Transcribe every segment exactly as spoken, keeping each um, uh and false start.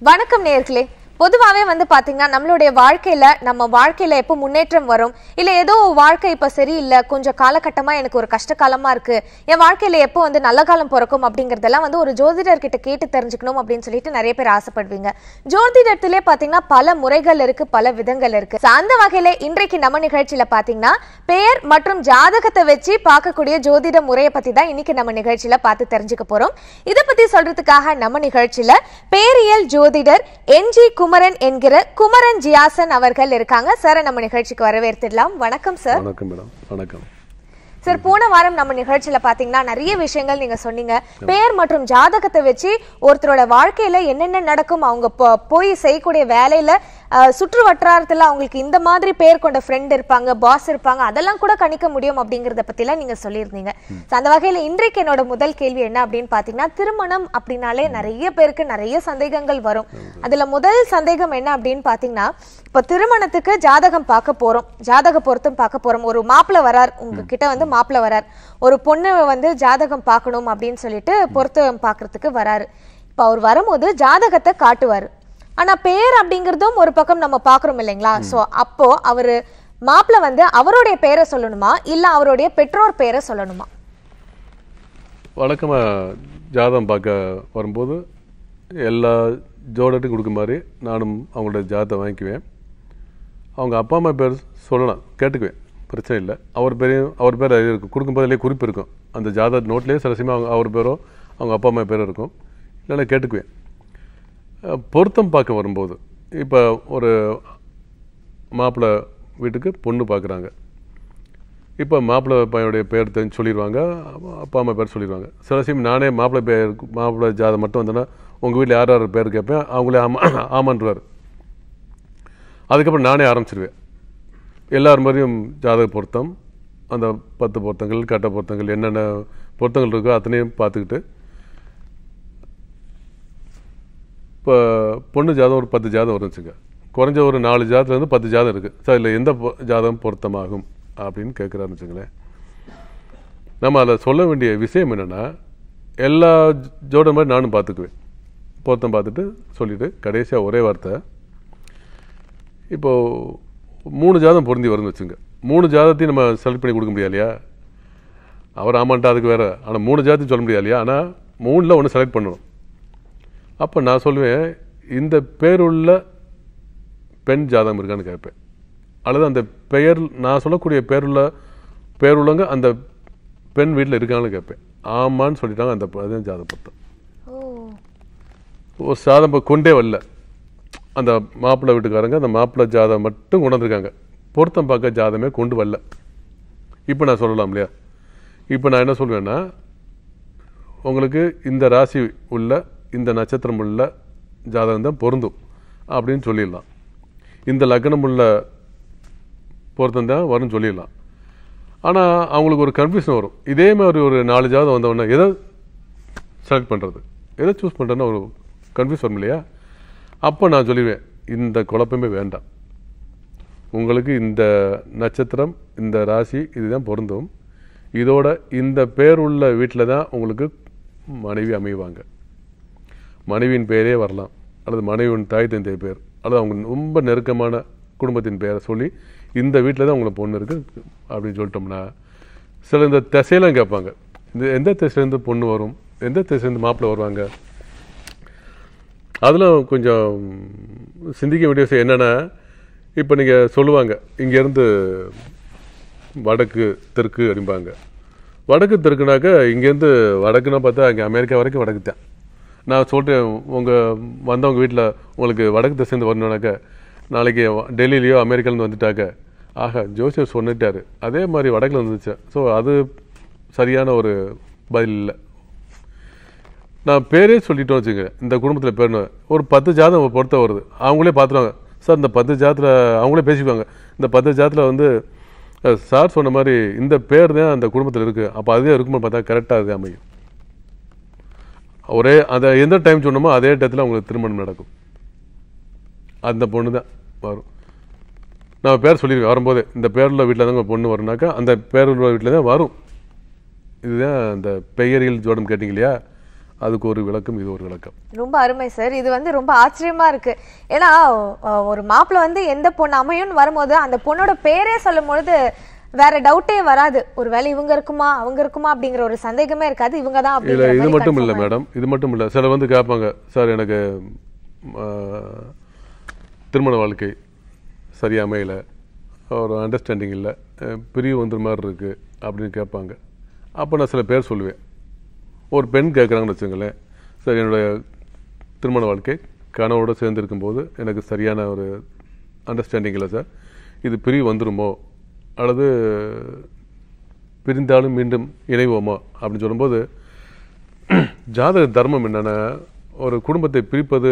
வணக்கம் நேயர்களே. பொதுவாவே வந்து பாத்தீங்கன்னா நம்மளுடைய வாழ்க்கையில நம்ம வாழ்க்கையில எப்போ முன்னேற்றம் வரும், இல்ல ஏதோ வாழ்க்கை இப்ப சரியில்லை, கொஞ்சம் காலகட்டமா எனக்கு ஒரு கஷ்ட காலமா இருக்கு, என் வாழ்க்கையில எப்போ வந்து நல்ல காலம் பிறக்கும் அப்படிங்கறதெல்லாம் வந்து ஒரு ஜோதிடர்கிட்ட கேட்டு தெரிஞ்சுக்கணும் அப்படின்னு சொல்லிட்டு நிறைய பேர் ஆசைப்படுவீங்க. ஜோதிடத்திலே பாத்தீங்கன்னா பல முறைகள் இருக்கு, பல விதங்கள் இருக்கு. அந்த வகையில இன்றைக்கு நம்ம நிகழ்ச்சியில பாத்தீங்கன்னா பெயர் மற்றும் ஜாதகத்தை வச்சு பார்க்கக்கூடிய ஜோதிட முறையை பத்தி தான் இன்னைக்கு நம்ம நிகழ்ச்சியில பார்த்து தெரிஞ்சுக்க போறோம். இதை பத்தி சொல்றதுக்காக நம்ம நிகழ்ச்சியில பேரியல் ஜோதிடர் என் ஜி குமரன் என்கிற குமரன் ஜியாசன் அவர்கள் இருக்காங்க. சார், நம்ம நிகழ்ச்சிக்கு வரவேற்திடலாம். வணக்கம் சார். வணக்கம் மேடம். வணக்கம் சார். போன வாரம் நம்ம நிகழ்ச்சியில பாத்தீங்கன்னா நிறைய விஷயங்கள் நீங்க சொன்னீங்க. பெயர் மற்றும் ஜாதகத்தை வச்சு ஒருத்தரோட வாழ்க்கையில என்னென்ன நடக்கும், அவங்க போய் செய்யக்கூடிய வேலையில சுற்று வட்டாரத்துல அவங்களுக்கு இந்த மாதிரி பேர் கொண்ட ஃப்ரெண்ட் இருப்பாங்க, பாஸ் இருப்பாங்க, அதெல்லாம் கூட கணிக்க முடியும் அப்படிங்கறத பத்தி எல்லாம் நீங்க சொல்லியிருந்தீங்க. அந்த வகையில இன்றைக்கு என்னோட முதல் கேள்வி என்ன அப்படின்னு பாத்தீங்கன்னா, திருமணம் அப்படின்னாலே நிறைய பேருக்கு நிறைய சந்தேகங்கள் வரும். அதுல முதல் சந்தேகம் என்ன அப்படின்னு பாத்தீங்கன்னா, இப்ப திருமணத்துக்கு ஜாதகம் பார்க்க போறோம், ஜாதக பொருத்தம் பார்க்க போறோம். ஒரு மாப்பிள்ள வரார், உங்ககிட்ட வந்து மாப்பிள்ள வரார், ஒரு பொண்ணு வந்து ஜாதகம் பார்க்கணும் அப்படின்னு சொல்லிட்டு பொருத்தம் பார்க்கறதுக்கு வராரு. இப்ப அவர் வரும்போது ஜாதகத்தை காட்டுவாரு, ஆனா பேர் அப்படிங்கறதும் ஒரு பக்கம் நம்ம பாக்குறோம் இல்லைங்களா? சோ அப்போ அவரு மாப்பிள்ள வந்து அவருடைய பேரை சொல்லணுமா இல்ல அவருடைய பெற்றோர் பேரை சொல்லணுமா? வழக்கமா ஜாதகம் பார்க்க வரும்போது எல்லா ஜோடட்டும் கொடுக்க மாதிரி நானும் அவங்களோட ஜாதகத்தை வாங்கிக்குவேன். அவங்க அப்பா அம்மா பேர் சொல்லலாம், கேட்டுக்குவேன், பிரச்சனை இல்லை. அவர் பேரையும் அவர் பேர் இருக்கும், கொடுக்கும்போதுலேயே குறிப்பு இருக்கும். அந்த ஜாதக நோட்லேயே சில சமயம் அவங்க அவர் பேரோ அவங்க அப்பா அம்மா பேரும் இருக்கும், இல்லைன்னா கேட்டுக்குவேன். பொருத்தம் பார்க்க வரும்போது இப்போ ஒரு மாப்பிள்ளை வீட்டுக்கு பொண்ணு பார்க்குறாங்க. இப்போ மாப்பிள்ளை பையனுடைய பேர் தெரிஞ்சு சொல்லிடுவாங்க, அப்பா அம்மா பேர் சொல்லிடுவாங்க. சில சமயம் நானே மாப்பிள்ளை பேர் மாப்பிள்ளை ஜாதகம் மட்டும் வந்தேன்னா உங்கள் வீட்டில் யார் யார் பேர் கேட்பேன், அவங்களே ஆமா ஆமான்றார். அதுக்கப்புறம் நானே ஆரம்பிச்சிருவேன். எல்லார் மாதிரியும் ஜாதக பொருத்தம், அந்த பத்து பொருத்தங்கள் கட்ட பொருத்தங்கள் என்னென்ன பொருத்தங்கள் இருக்கோ அத்தனையும் பார்த்துக்கிட்டு, இப்போ பொண்ணு ஜாதகம் ஒரு பத்து ஜாதகம் வருச்சுங்க, குறைஞ்ச ஒரு நாலு ஜாதத்துலேருந்து பத்து ஜாதகம் இருக்குது சார், இல்லை எந்த ஜாதகம் பொருத்தமாகும் அப்படின்னு கேட்குறாருன்னு வச்சுங்களேன். நம்ம அதில் சொல்ல வேண்டிய விஷயம் என்னென்னா, எல்லா ஜோட மாதிரி நானும் பார்த்துக்குவேன், பொருத்தம் பார்த்துட்டு சொல்லிவிட்டு கடைசியாக ஒரே வார்த்தை, இப்போது மூணு ஜாதகம் பொருந்தி வரும்னு வச்சுங்க, மூணு ஜாதகத்தையும் நம்ம செலக்ட் பண்ணி கொடுக்க முடியாது இல்லையா? அவர் ஆமான்ட்டா அதுக்கு வேறு, ஆனால் மூணு ஜாதத்தையும் சொல்ல முடியாது இல்லையா? ஆனால் மூணில் ஒன்று செலக்ட் பண்ணணும். அப்போ நான் சொல்லுவேன், இந்த பேருள்ள பெண் ஜாதகம் இருக்கான்னு கேட்பேன், அல்லது அந்த பெயர் நான் சொல்லக்கூடிய பேருள்ள பேருள்ளவங்க அந்த பெண் வீட்டில் இருக்கான்னு கேட்பேன். ஆமான்னு சொல்லிட்டாங்க, அந்த அதுதான் ஜாதகம் பொருத்தம். ஒரு ஜாதகம் கொண்டே வரல, அந்த மாப்பிள்ளை வீட்டுக்காரங்க அந்த மாப்பிள்ளை ஜாதகம் மட்டும் கொண்டு வந்திருக்காங்க, பொருத்தம் பார்க்க ஜாதகமே கொண்டு வரல. இப்போ நான் சொல்லலாம் இல்லையா? இப்போ நான் என்ன சொல்வேன்னா, உங்களுக்கு இந்த ராசி உள்ள இந்த நட்சத்திரம் உள்ள ஜாதகம் தான் பொருந்தும் அப்படின்னு சொல்லிடலாம், இந்த லக்னம் உள்ள பொருத்தம் தான் வரும்னு சொல்லிடலாம். ஆனால் அவங்களுக்கு ஒரு கன்ஃபியூஷன் வரும். இதே மாதிரி ஒரு நாலு ஜாதகம் வந்தவொடனே எதை செலக்ட் பண்ணுறது, எதை சூஸ் பண்ணுறதுன்னு ஒரு கன்ஃபியூஸ் வரும் இல்லையா? அப்போ நான் சொல்லிடுவேன், இந்த குழப்பமே வேண்டாம், உங்களுக்கு இந்த நட்சத்திரம் இந்த ராசி இதுதான் பொருந்தும், இதோட இந்த பேர் உள்ள வீட்டில் தான் உங்களுக்கு மனைவி அமைவாங்க. மனைவியின் பெயரே வரலாம், அல்லது மனைவியின் தாய் தந்தை பேர், அல்லது அவங்க ரொம்ப நெருக்கமான குடும்பத்தின் பெயரை சொல்லி இந்த வீட்டில் தான் உங்களுக்கு பொண்ணு இருக்குது அப்படின்னு சொல்லிட்டோம்னா, சில இந்த திசையெல்லாம் கேட்பாங்க, இந்த எந்த திசையிலேருந்து பொண்ணு வரும், எந்த திசையிலேருந்து மாப்பிள்ளை வருவாங்க, அதெல்லாம் கொஞ்சம் சிந்திக்க வேண்டிய விஷயம். என்னென்னா, இப்போ நீங்கள் சொல்லுவாங்க இங்கேருந்து வடக்கு தெற்கு அப்படிம்பாங்க. வடக்கு தெற்குனாக்கா இங்கேருந்து வடக்குன்னா பார்த்தா இங்கே அமெரிக்கா வரைக்கும் வடக்கு தான். நான் சொல்லிட்டேன், உங்கள் வந்தவங்க வீட்டில் உங்களுக்கு வடக்கு திசைந்து வரணுனாக்க நாளைக்கு டெல்லியிலையோ அமெரிக்காலேருந்து வந்துட்டாக்க, ஆக ஜோசியர் சொன்னிட்டாரு, அதே மாதிரி வடக்கில் வந்துச்சு. ஸோ அது சரியான ஒரு பதில் இல்லை. நான் பேரே சொல்லிட்டோம் வச்சுங்க, இந்த குடும்பத்தில் பேர்னு ஒரு பத்து ஜாதகம் பொறுத்த வருது, அவங்களே பார்த்துருவாங்க சார், இந்த பத்து ஜாதத்தில் அவங்களே பேசிக்குவாங்க, இந்த பத்து ஜாதத்தில் வந்து சார் சொன்ன மாதிரி இந்த பேர் தான் அந்த குடும்பத்தில் இருக்குது, அப்போ அதே இருக்கும்போது பார்த்தா கரெக்டாக அது அமையும். ஒரே அதை எந்த டைம் சொன்னோமோ அதே டயத்தில் அவங்களுக்கு திருமணம் நடக்கும், அந்த பொண்ணு தான் வரும். நான் பேர் சொல்லியிருக்கேன் வரும்போது, இந்த பேரில் வீட்டில் தாங்க பொண்ணு வரும்னாக்கா அந்த பேருள்ள வீட்டில் தான் வரும். இதுதான் அந்த பெயரியல் ஜோடம் கேட்டிங்க இல்லையா, அதுக்கு ஒரு விளக்கம், இது ஒரு விளக்கம். ரொம்ப அருமை சார். இது வந்து ரொம்ப ஆச்சரியமா இருக்கு. ஏன்னா ஒரு மாப்பிள்ளை வந்து எந்த பொண்ணு அமையும்னு வரும்போது அந்த பொண்ணோட பேரே சொல்லும் பொழுது வேற டவுட்டே வராது. ஒரு வேளை இவங்க இருக்குமா அவங்க இருக்குமா அப்படிங்கிற ஒரு சந்தேகமே இருக்காது. இவங்க தான் அப்படி. இல்லை, இது மட்டும் இல்லை மேடம், இது மட்டும் இல்லை. சில வந்து கேட்பாங்க, சார் எனக்கு திருமண வாழ்க்கை சரியாக அமையலை, ஒரு அண்டர்ஸ்டாண்டிங் இல்லை, பிரிவு வந்துற மாதிரி இருக்குது அப்படின்னு கேட்பாங்க. அப்போ நான் சில பேர் சொல்லுவேன். ஒரு பெண் கேட்குறாங்கன்னு வச்சுங்களேன், சார் என்னுடைய திருமண வாழ்க்கை கணவரோடு சேர்ந்துருக்கும்போது எனக்கு சரியான ஒரு அண்டர்ஸ்டாண்டிங் இல்லை சார், இது பிரிவு வந்துடுமோ அல்லது பிரிந்தாலும் மீண்டும் இணைவோமா அப்படின்னு சொல்லும்போது, ஜாதக தர்மம் என்னென்னா ஒரு குடும்பத்தை பிரிப்பது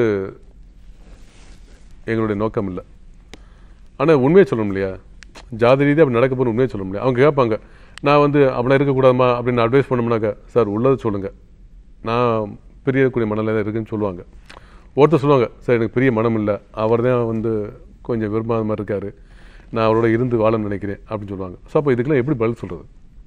எங்களுடைய நோக்கம் இல்லை. ஆனால் உண்மையை சொல்லணும் இல்லையா, ஜாத ரீதியாக அப்படி நடக்க போகிற உண்மையை சொல்ல முடியாது. அவங்க கேட்பாங்க, நான் வந்து அப்படிலாம் இருக்கக்கூடாதுமா அப்படின்னு அட்வைஸ் பண்ணோம்னாக்கா, சார் உள்ளதை சொல்லுங்கள், நான் பிரியக்கூடிய மனநிலை தான் இருக்குதுன்னு சொல்லுவாங்க. ஒருத்தர் சொல்லுவாங்க, சார் எனக்கு பெரிய மனம் இல்லை, அவர் தான் வந்து கொஞ்சம் விரும்பாத மாதிரி இருக்கார், நான் அவரோட இருந்து வாழன்னு நினைக்கிறேன் அப்படின்னு சொல்லுவாங்க. ஸோ அப்போ இதுக்கெல்லாம் எப்படி பதில் சொல்கிறது?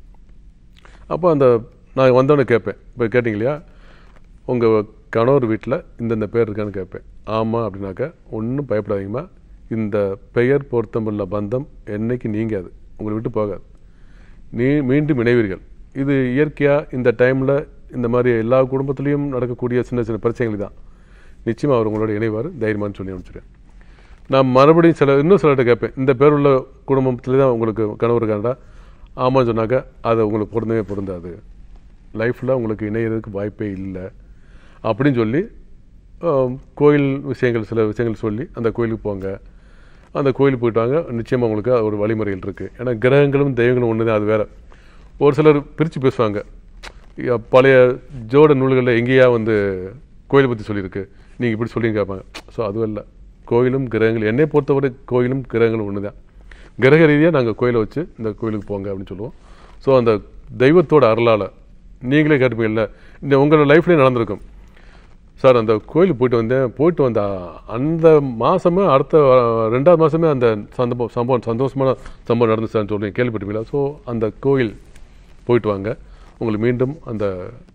அப்போ அந்த நான் வந்தவொடனே கேட்பேன், இப்போ கேட்டிங்க இல்லையா, உங்கள் கணவர் வீட்டில் இந்தந்த பேர் இருக்கான்னு கேட்பேன். ஆமாம் அப்படின்னாக்கா, ஒன்றும் பயப்படாதீங்கம்மா, இந்த பெயர் பொருத்தமுள்ள பந்தம் என்னைக்கு நீங்காது, உங்களை விட்டு போகாது, நீ மீண்டும் இணைவீர்கள். இது இயற்கையாக இந்த டைமில் இந்த மாதிரி எல்லா குடும்பத்துலேயும் நடக்கக்கூடிய சின்ன சின்ன பிரச்சனைகள் தான். நிச்சயமாக அவர் உங்களோட இணைவார், தைரியமானு சொல்லி அனுப்பிச்சிடுவேன். நான் மறுபடியும் சில இன்னும் சிலர்கிட்ட கேட்பேன், இந்த பேர் உள்ள குடும்பத்தில் தான் உங்களுக்கு கணவர் இருக்காண்டா, ஆமான்னு சொன்னாக்கா அது உங்களுக்கு பொருந்தவே பொருந்தாது, லைஃப்பில் உங்களுக்கு இணையிறதுக்கு வாய்ப்பே இல்லை அப்படின்னு சொல்லி கோயில் விஷயங்கள் சில விஷயங்கள் சொல்லி அந்த கோயிலுக்கு போங்க, அந்த கோயிலுக்கு போயிட்டு வாங்க, நிச்சயமாக உங்களுக்கு ஒரு வழிமுறைகள் இருக்குது. ஏன்னா கிரகங்களும் தெய்வங்களும் ஒன்று தான், அது வேறு. ஒரு சிலர் பிரித்து பேசுவாங்க, பழைய ஜோட நூல்களில் எங்கேயா வந்து கோயிலை பற்றி சொல்லியிருக்கு, நீங்கள் இப்படி சொல்லி கேட்பாங்க. ஸோ அதுவும் இல்லை, கோயிலும் கிரகங்கள் என்னை பொறுத்தவரை கோயிலும் கிரகங்களும் ஒன்று தான். கிரக ரீதியாக நாங்கள் கோயிலை வச்சு இந்த கோயிலுக்கு போங்க அப்படின்னு சொல்லுவோம். ஸோ அந்த தெய்வத்தோட அருளால் நீங்களே கேட்டுப்பீங்க, இல்லை இந்த உங்களோட லைஃப்லேயே நடந்திருக்கும், சார் அந்த கோயிலுக்கு போயிட்டு வந்தேன், போயிட்டு வந்த அந்த மாதமே அடுத்த ரெண்டாவது மாதமே அந்த சந்தபம் சம்பவம் சந்தோஷமான சம்பவம் நடந்து சார்னு சொல்லி கேள்விப்பட்டுவீங்களா? ஸோ அந்த கோயில் போயிட்டு வாங்க, உங்களுக்கு மீண்டும் அந்த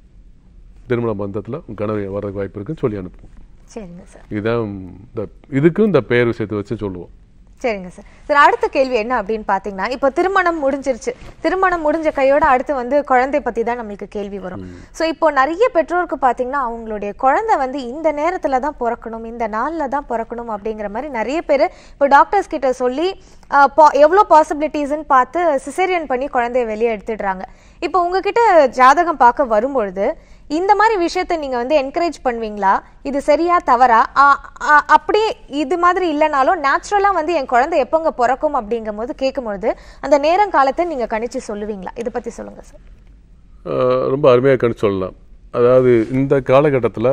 திருமண பந்தத்தில் கணவர் வர்றதுக்கு வாய்ப்பு இருக்குன்னு சொல்லி அனுப்புவோம். சரிங்க சார். இதுதான் இந்த இதுக்கும் இந்த பெயர் விஷயத்தை வச்சு சொல்லுவோம். சரிங்க சார். சார் அடுத்த கேள்வி என்ன அப்படின்னு பார்த்தீங்கன்னா, இப்போ திருமணம் முடிஞ்சிருச்சு, திருமணம் முடிஞ்ச கையோட அடுத்து வந்து குழந்தை பற்றி தான் நம்மளுக்கு கேள்வி வரும். ஸோ இப்போ நிறைய பெற்றோருக்கு பார்த்தீங்கன்னா அவங்களுடைய குழந்தை வந்து இந்த நேரத்தில் தான் பிறக்கணும், இந்த நாளில் தான் பிறக்கணும் அப்படிங்கிற மாதிரி நிறைய பேர் இப்போ டாக்டர்ஸ் கிட்ட சொல்லி எவ்வளோ பாசிபிலிட்டிஸ்ன்னு பார்த்து சிசேரியன் பண்ணி குழந்தைய வெளியே எடுத்துடுறாங்க. இப்போ உங்ககிட்ட ஜாதகம் பார்க்க வரும்பொழுது இந்த மாதிரி விஷயத்தை நீங்க வந்து என்கரேஜ் பண்ணுவீங்களா? இது சரியா தவறா? அப்படி இது மாதிரி இல்லைனாலும் நேச்சுரலா வந்து என் குழந்தை எப்போங்க பிறக்கும் அப்படிங்கும் போது கேட்கும்பொழுது அந்த நேரம் காலத்தை நீங்க கணிச்சு சொல்லுவீங்களா? இதை பத்தி சொல்லுங்க சார். ரொம்ப அருமையாக கணிச்சு சொல்லலாம். அதாவது இந்த காலகட்டத்தில்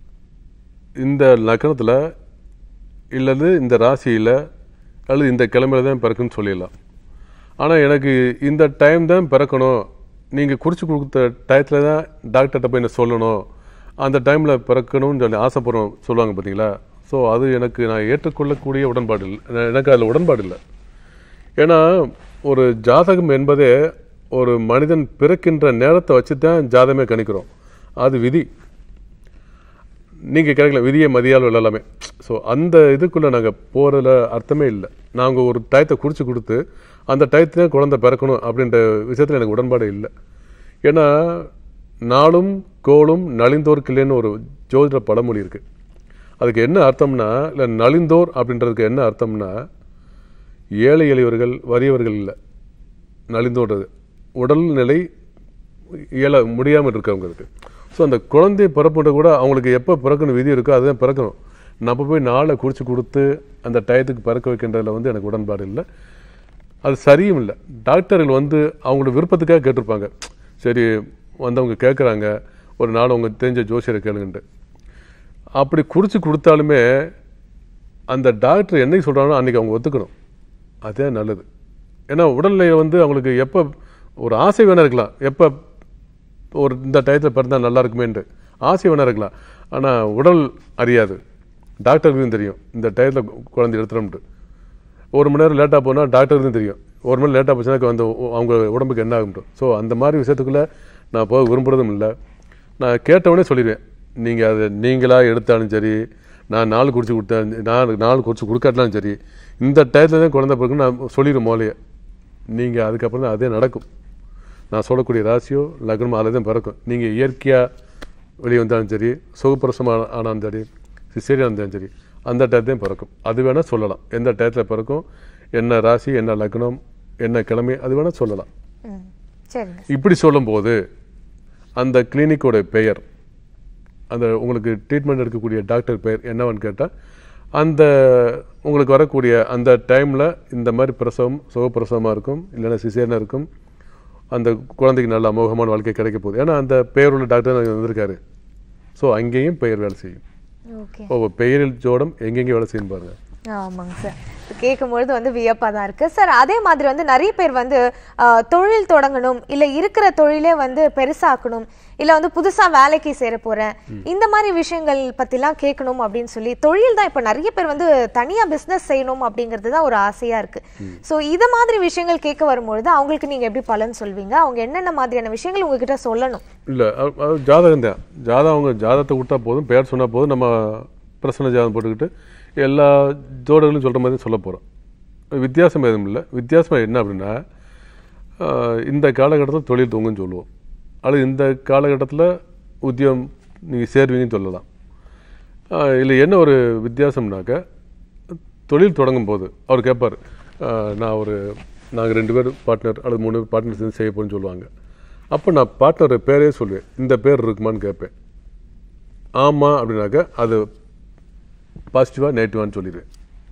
இந்த லக்னத்தில் இல்லது இந்த ராசியில் அல்லது இந்த கிழமையில தான் பிறக்குன்னு சொல்லிடலாம். ஆனால் எனக்கு இந்த டைம் தான் பிறக்கணும், நீங்கள் குறித்து கொடுத்த டயத்தில் தான் டாக்டர்கிட்ட போய் என்ன சொல்லணும், அந்த டைமில் பிறக்கணும்னு சொல்லி ஆசைப்படுறோம் சொல்லுவாங்க பார்த்தீங்களா? ஸோ அது எனக்கு நான் ஏற்றுக்கொள்ளக்கூடிய உடன்பாடு இல்லை, எனக்கு அதில் உடன்பாடு இல்லை. ஏன்னா ஒரு ஜாதகம் என்பதே ஒரு மனிதன் பிறக்கின்ற நேரத்தை வச்சு தான் ஜாதகமே கணிக்கிறோம், அது விதி. நீங்கள் கிடைக்கல விதியை மதியால் எல்லாமே. ஸோ அந்த இதுக்குள்ளே நாங்கள் போகிறதுல அர்த்தமே இல்லை. நாங்கள் ஒரு டயத்தை குறித்து கொடுத்து அந்த டயத்துல குழந்தை பிறக்கணும் அப்படின்ற விஷயத்தில் எனக்கு உடன்பாடு இல்லை. ஏன்னா நாளும் கோளும் நலிந்தோருக்கு இல்லைன்னு ஒரு ஜோதிட பழமொழி இருக்குது. அதுக்கு என்ன அர்த்தம்னா, இல்லை நலிந்தோர் அப்படின்றதுக்கு என்ன அர்த்தம்னா, ஏழை எளியவர்கள் வறியவர்கள் இல்லை, நலிந்தோன்றது உடல்நிலை இயல முடியாமல் இருக்கவங்களுக்கு. ஸோ அந்த குழந்தை பிறப்புன்ற கூட அவங்களுக்கு எப்போ பிறக்கணும் விதி இருக்கோ அதுதான் பிறக்கணும். நம்ம போய் நாளை குறித்து கொடுத்து அந்த டயத்துக்கு பிறக்க வைக்கின்றதில் வந்து எனக்கு உடன்பாடு இல்லை, அது சரியும் இல்லை. டாக்டர்கள் வந்து அவங்களோட விருப்பத்துக்காக கேட்டிருப்பாங்க, சரி வந்தவங்க கேட்குறாங்க ஒரு நாள் அவங்க தெரிஞ்ச ஜோசியரை கேளுங்கன்ட்டு. அப்படி குறித்து கொடுத்தாலுமே அந்த டாக்டர் என்னைக்கு சொல்கிறாங்களோ அன்றைக்கி அவங்க ஒத்துக்கணும், அதே நல்லது. ஏன்னா உடல்நிலையை வந்து அவங்களுக்கு எப்போ ஒரு ஆசை வேணா இருக்கலாம், எப்போ ஒரு இந்த டயத்தில் பிறந்தால் நல்லா இருக்குமேன்ட்டு ஆசை வேணா இருக்கலாம், ஆனால் உடல் அறியாது, டாக்டருக்கும் தெரியும் இந்த டயத்தில் குழந்தை எடுத்துகிறோம்ட்டு. ஒரு மணி நேரம் லேட்டாக போனால் டாக்டருக்கும் தெரியும், ஒரு மணி லேட்டாக போச்சுன்னா அந்த அவங்க உடம்புக்கு என்ன ஆகும்ட்டு. ஸோ அந்த மாதிரி விஷயத்துக்குள்ளே நான் போக விரும்புகிறதும் இல்லை. நான் கேட்டவொடனே சொல்லிடுவேன். நீங்கள் அதை நீங்களாக எடுத்தாலும் சரி, நான் நாலு குறித்து கொடுத்தேன், நான் நாலு குறித்து கொடுக்காட்டாலும் சரி, இந்த டயத்தில் தான் குழந்தை பிறகுன்னு நான் சொல்லிடுவேன் மோலையே. நீங்கள் அதுக்கப்புறம் தான் அதே நடக்கும். நான் சொல்லக்கூடிய ராசியோ லக்னமோ அதில் தான் பிறக்கும். நீங்கள் இயற்கையாக வெளியே வந்தாலும் சரி, சுகப்பிரசவம் ஆனாலும் சரி, சிசேரியாக இருந்தாலும் சரி, அந்த டயத்தையும் பிறக்கும். அது வேணால் சொல்லலாம். எந்த டயத்தில் பிறக்கும், என்ன ராசி, என்ன லக்னம், என்ன கிழமை, அது வேணால் சொல்லலாம். இப்படி சொல்லும்போது அந்த கிளினிக்கோட பெயர், அந்த உங்களுக்கு ட்ரீட்மெண்ட் எடுக்கக்கூடிய டாக்டர் பெயர் என்னவன்னு கேட்டால், அந்த உங்களுக்கு வரக்கூடிய அந்த டைமில் இந்த மாதிரி பிரசவம் சுகப்பிரசவமாக இருக்கும், இல்லைன்னா சிசேரியனாக இருக்கும், அந்த குழந்தைக்கு நல்ல அமோகமான வாழ்க்கை கிடைக்க போகுது. ஏன்னா அந்த பெயருள்ள டாக்டர் வந்திருக்காரு. ஸோ அங்கேயும் பெயர் வேலை செய்யும். ஓ, பெயரில் ஜோடம் எங்கெங்கே வேலை செய்யும் பாருங்க. ஆமாங்க சார், கேட்கும்பொழுது வந்து வியப்பா தான் இருக்கு சார். அதே மாதிரி வந்து நிறைய பேர் வந்து தொழில் தொடங்கணும், இல்ல இருக்கிற தொழிலே வந்து பெருசாக்கணும், இல்ல வந்து புதுசா வேலைக்கு சேர போறேன், இந்த மாதிரி விஷயங்கள் பத்திலாம் கேட்கணும் அப்படின்னு சொல்லி தொழில் தான் இப்ப நிறைய பேர் வந்து தனியா பிசினஸ் செய்யணும் அப்படிங்கிறது தான் ஒரு ஆசையா இருக்கு. சோ இத மாதிரி விஷயங்கள் கேட்க வரும்பொழுது அவங்களுக்கு நீங்க எப்படி பலன் சொல்வீங்க? அவங்க என்னென்ன மாதிரியான விஷயங்கள் உங்ககிட்ட சொல்லணும்? இல்ல ஜாதகம் தான், ஜாதகம் அவங்க ஜாதகத்தை விட்டா போதும், பெயர் சொன்னா போதும், நம்ம பிரசன்ன ஜாதகம் போட்டுக்கிட்டு எல்லா ஜோடர்களும் சொல்கிற மாதிரி சொல்ல போகிறோம். வித்தியாசம் எதுவும் இல்லை. வித்தியாசம் என்ன அப்படின்னா, இந்த காலகட்டத்தில் தொழில் தூங்குன்னு சொல்லுவோம், அல்லது இந்த காலகட்டத்தில் உத்தியோகம் நீங்கள் சேருவீங்கன்னு சொல்லலாம். இல்லை என்ன ஒரு வித்தியாசம்னாக்க, தொழில் தொடங்கும் போது அவர் கேட்பார், நான் ஒரு நாங்கள் ரெண்டு பேர் பார்ட்னர் அல்லது மூணு பேர் பார்ட்னர் சேர்ந்து செய்ய போகிறேன்னு சொல்லுவாங்க. அப்போ நான் பார்ட்னர் பேரே சொல்லுவேன், இந்த பேர் இருக்குமான்னு கேட்பேன். ஆமாம் அப்படின்னாக்க அது பாசிட்டிவாக நெகட்டிவான்னு சொல்லிடுவேன்.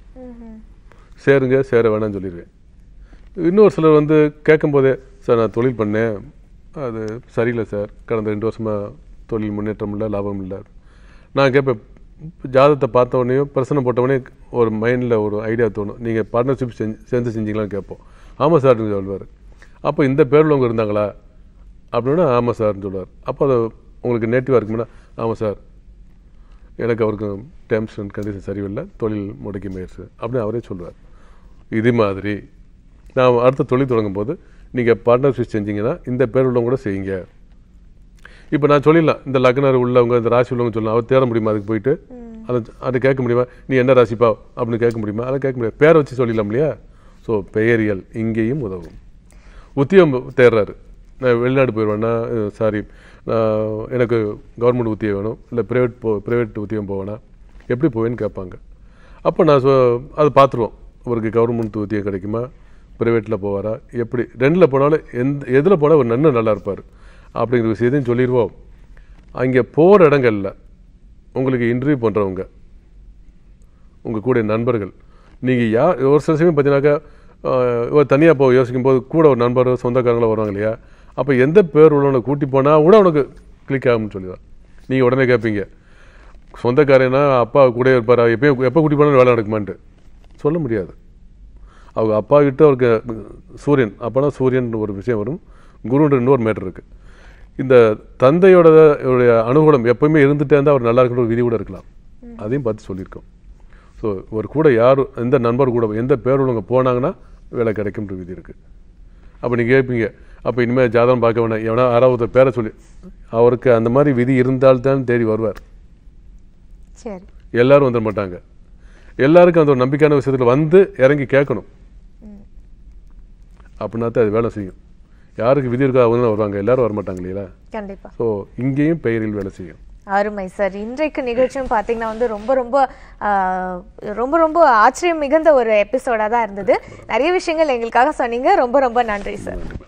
சேருங்க சேர வேணான்னு சொல்லிடுவேன். இன்னொரு சிலர் வந்து கேட்கும் போதே, சார் நான் தொழில் பண்ணேன், அது சரியில்லை சார், கடந்த ரெண்டு வருஷமாக தொழில் முன்னேற்றம் இல்லை, லாபம் இல்லை. நான் கேட்பேன், ஜாதகத்தை பார்த்த உடனே பிரச்சனை போட்டவொடனே ஒரு மைண்டில் ஒரு ஐடியா தோணும், நீங்கள் பார்ட்னர்ஷிப் செஞ்சு சேர்ந்து செஞ்சீங்களான்னு கேட்போம். ஆமாம் சார்னு சொல்லுவார். அப்போ இந்த பேரில் அவங்க இருந்தாங்களா அப்படின்னா ஆமாம் சார்னு சொல்லுவார். அப்போ அது உங்களுக்கு நெகட்டிவாக இருக்குமுன்னா, ஆமாம் சார் எனக்கு அவருக்கு டேர்ம்ஸ் அண்ட் கண்டிஷன் சரியில்லை, தொழில் முடக்கி முயற்சி அப்படின்னு அவரே சொல்லுவார். இது மாதிரி நான் அடுத்த தொழில் தொடங்கும் போது நீங்கள் பார்ட்னர்ஷிப் செஞ்சீங்கன்னா இந்த பேர் உள்ளவங்க கூட செய்யுங்க. இப்போ நான் சொல்லிடலாம், இந்த லக்னர் உள்ளவங்க, இந்த ராசி உள்ளவங்க சொல்லலாம், அவர் தேட முடியுமா? அதுக்கு போயிட்டு அதை அதை கேட்க முடியுமா? நீ என்ன ராசிப்பா அப்படின்னு கேட்க முடியுமா? அதை கேட்க முடியாது, பேரை வச்சு சொல்லிடலாம் இல்லையா? ஸோ பெயரியல் இங்கேயும் உதவும். உத்தியோகம் தேடுறாரு, நான் வெளிநாடு போயிடுவேன்னா, சாரி எனக்கு கவர்மெண்ட் உத்தியோகம் வேணும், இல்லை ப்ரைவேட் போ ப்ரைவேட் உத்தியோகம் போவேனா, எப்படி போவேன்னு கேட்பாங்க. அப்போ நான் சொ அதை பார்த்துருவோம், அவருக்கு கவர்மெண்ட் உத்தியோகம் கிடைக்குமா, ப்ரைவேட்டில் போவாரா, எப்படி ரெண்டில் போனாலும் எந்த எதில் போனால் ஒரு நன்மை நல்லா இருப்பார் அப்படிங்கிற விஷயத்தையும் சொல்லிடுவோம். அங்கே போகிற இடங்களில் உங்களுக்கு இன்டர்வியூ பண்ணுறவங்க, உங்கள் கூட நண்பர்கள், நீங்கள் யார் ஒரு சில சமயம் பார்த்தீங்கன்னாக்கா ஒரு தனியாக போ யோசிக்கும் போது கூட ஒரு நண்பர் சொந்தக்காரங்களும் வருவாங்க இல்லையா? அப்போ எந்த பேர் உள்ளவனை கூட்டி போனால் கூட உனக்கு கிளிக் ஆகும்னு சொல்லிடுவான். நீங்கள் உடனே கேட்பீங்க, சொந்தக்காரனா அப்பா கூட இருப்பார், எப்பயும் எப்போ கூட்டி போனாலும் வேலை நடக்குமான்ட்டு சொல்ல முடியாது. அவங்க அப்பா கிட்ட அவருக்கு சூரியன், அப்போனா சூரியன் ஒரு விஷயம் வரும், குருன்ற இன்னொரு மேட்டர் இருக்குது. இந்த தந்தையோட அனுகூலம் எப்போயுமே இருந்துகிட்டே இருந்தால் அவர் நல்லா இருக்கிற ஒரு விதி கூட இருக்கலாம், அதையும் பார்த்து சொல்லியிருக்கோம். ஸோ ஒரு கூட யார் எந்த நண்பர் கூட எந்த பேர் உள்ளவங்க போனாங்கன்னா வேலை கிடைக்கும்ன்ற விதி இருக்குது. அப்போ நீங்கள் கேட்பீங்க, அப்போ இனிமேல் ஜாதகம் பார்க்க வேணாம், எவனா யாராவது பேரை சொல்லி, அவருக்கு அந்த மாதிரி விதி இருந்தால்தான் தேடி வருவார். எல்லாரும் வந்துட மாட்டாங்க. எல்லாருக்கும் அந்த ஒரு நம்பிக்கையான விஷயத்தில் வந்து இறங்கி கேட்கணும், அப்படின்னா தான் அது வேலை செய்யும். யாருக்கு விதி இருக்கோ அவங்க தான் வருவாங்க, எல்லாரும் வரமாட்டாங்க இல்லையா? கண்டிப்பாக. ஸோ இங்கேயும் பெயரில் வேலை செய்யும். அருமை சார். இன்றைக்கு நிகழ்ச்சியும் பார்த்தீங்கன்னா வந்து ரொம்ப ரொம்ப ரொம்ப ரொம்ப ஆச்சரியம் மிகுந்த ஒரு எபிசோடாக தான் இருந்தது. நிறைய விஷயங்கள் எங்களுக்காக சொன்னீங்க. ரொம்ப ரொம்ப நன்றி சார்.